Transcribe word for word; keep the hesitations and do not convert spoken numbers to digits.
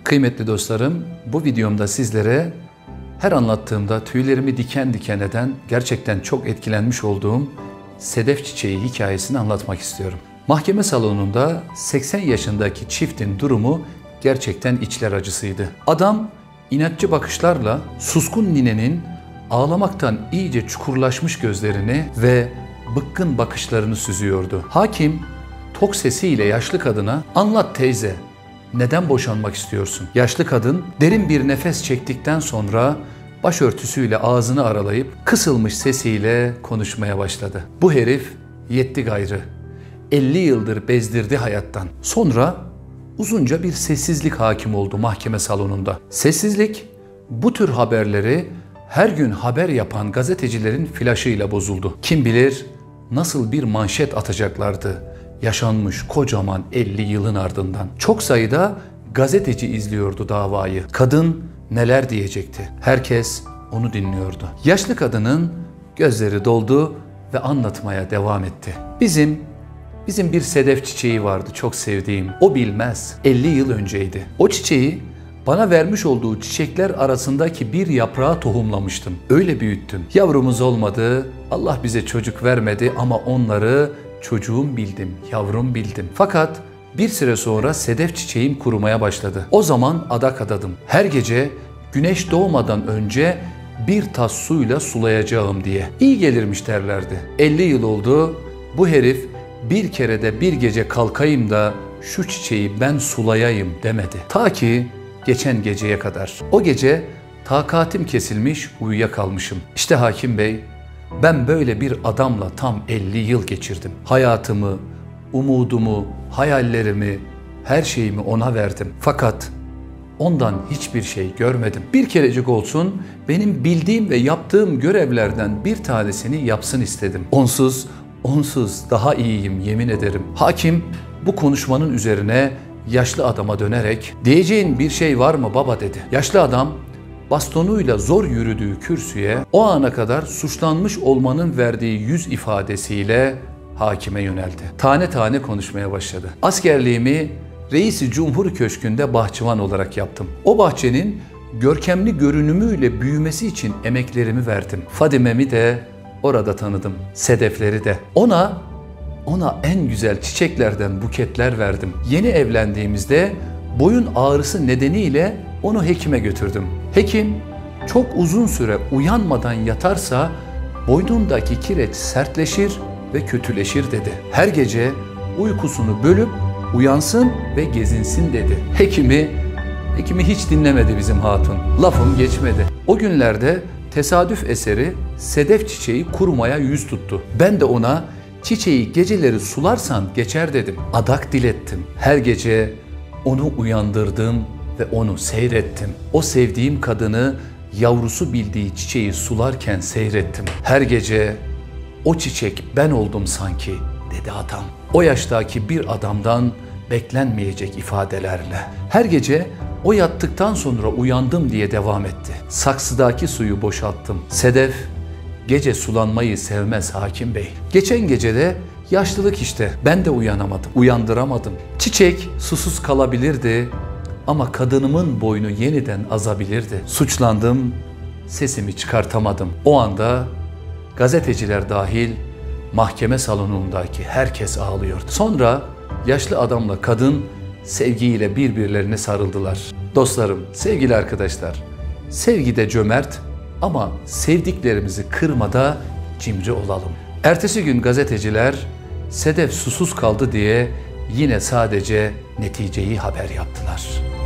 Kıymetli dostlarım, bu videomda sizlere her anlattığımda tüylerimi diken diken eden, gerçekten çok etkilenmiş olduğum sedef çiçeği hikayesini anlatmak istiyorum. Mahkeme salonunda seksen yaşındaki çiftin durumu gerçekten içler acısıydı. Adam inatçı bakışlarla suskun ninenin ağlamaktan iyice çukurlaşmış gözlerini ve bıkkın bakışlarını süzüyordu. Hakim tok sesiyle yaşlı kadına "Anlat teyze, neden boşanmak istiyorsun?" Yaşlı kadın derin bir nefes çektikten sonra başörtüsüyle ağzını aralayıp kısılmış sesiyle konuşmaya başladı. Bu herif yetti gayrı. elli yıldır bezdirdi hayattan. Sonra uzunca bir sessizlik hakim oldu mahkeme salonunda. Sessizlik bu tür haberleri her gün haber yapan gazetecilerin flaşıyla bozuldu. Kim bilir nasıl bir manşet atacaklardı yaşanmış kocaman elli yılın ardından. Çok sayıda gazeteci izliyordu davayı. Kadın neler diyecekti? Herkes onu dinliyordu. Yaşlı kadının gözleri doldu ve anlatmaya devam etti. Bizim Bizim bir sedef çiçeği vardı, çok sevdiğim. O bilmez. elli yıl önceydi. O çiçeği bana vermiş olduğu çiçekler arasındaki bir yaprağa tohumlamıştım. Öyle büyüttüm. Yavrumuz olmadı. Allah bize çocuk vermedi ama onları çocuğum bildim, yavrum bildim. Fakat bir süre sonra sedef çiçeğim kurumaya başladı. O zaman adak adadım. Her gece güneş doğmadan önce bir tas suyla sulayacağım diye. İyi gelirmiş derlerdi. elli yıl oldu. Bu herif bir kere de bir gece kalkayım da şu çiçeği ben sulayayım demedi. Ta ki geçen geceye kadar. O gece takatim kesilmiş, uyuyakalmışım. İşte hakim bey, ben böyle bir adamla tam elli yıl geçirdim. Hayatımı, umudumu, hayallerimi, her şeyimi ona verdim. Fakat ondan hiçbir şey görmedim. Bir kerecik olsun benim bildiğim ve yaptığım görevlerden bir tanesini yapsın istedim. Onsuz, onsuz daha iyiyim yemin ederim. Hakim bu konuşmanın üzerine yaşlı adama dönerek "Diyeceğin bir şey var mı baba?" dedi. Yaşlı adam bastonuyla zor yürüdüğü kürsüye o ana kadar suçlanmış olmanın verdiği yüz ifadesiyle hakime yöneldi. Tane tane konuşmaya başladı. Askerliğimi Reis-i Cumhur Köşkü'nde bahçıvan olarak yaptım. O bahçenin görkemli görünümüyle büyümesi için emeklerimi verdim. Fadime'mi de orada tanıdım. Sedefleri de. Ona Ona en güzel çiçeklerden buketler verdim. Yeni evlendiğimizde boyun ağrısı nedeniyle onu hekime götürdüm. Hekim çok uzun süre uyanmadan yatarsa boynundaki kireç sertleşir ve kötüleşir dedi. Her gece uykusunu bölüp uyansın ve gezinsin dedi. Hekimi, hekimi hiç dinlemedi bizim hatun. Lafım geçmedi. O günlerde tesadüf eseri sedef çiçeği kurumaya yüz tuttu. Ben de ona "Çiçeği geceleri sularsan geçer" dedim. Adak dilettim. Her gece onu uyandırdım ve onu seyrettim. O sevdiğim kadını yavrusu bildiği çiçeği sularken seyrettim. Her gece "O çiçek ben oldum sanki" dedi adam. O yaştaki bir adamdan beklenmeyecek ifadelerle. Her gece o yattıktan sonra uyandım diye devam etti. Saksıdaki suyu boşalttım. Sedef gece sulanmayı sevmez hakim bey. Geçen gecede yaşlılık işte. Ben de uyanamadım, uyandıramadım. Çiçek susuz kalabilirdi ama kadınımın boynu yeniden azabilirdi. Suçlandım, sesimi çıkartamadım. O anda gazeteciler dahil mahkeme salonundaki herkes ağlıyordu. Sonra yaşlı adamla kadın sevgiyle birbirlerine sarıldılar. Dostlarım, sevgili arkadaşlar, sevgi de cömert ama sevdiklerimizi kırmada cimri olalım. Ertesi gün gazeteciler sedef susuz kaldı diye yine sadece neticeyi haber yaptılar.